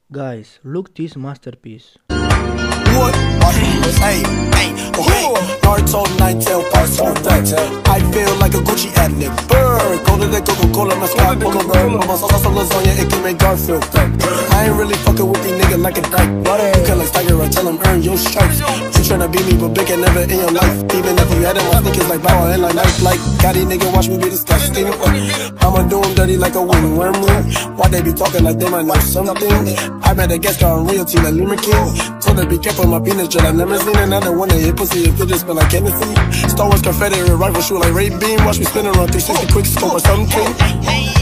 Guys, look this masterpiece. What? Hey, hey, okay. Naruto 9 tail parts on that. I feel like a Gucci ad-lib. Bird, go to the Coca-Cola, my squad, pull a bird. Mama sauce on lasagna, it can make Garfield. I ain't really fucking with these niggas like a dyke. You can like Tiger, I tell them earn your stripes. You tryna be me, but big and never in your life. Even if you had it, my sneakers like Bauer and like Nike. Like, got these niggas watch me be disgusting. I'ma do them dirty like a windworm. Why they be talking like they might know something? I met a guest car on realty like Lima King. Told her be careful, my penis jet, I've never seen another one that hit pussy if it just smell like Hennessy. Star Wars Confederate rifle shoot like Ray Beam. Watch me spin around 360 quick scope or something.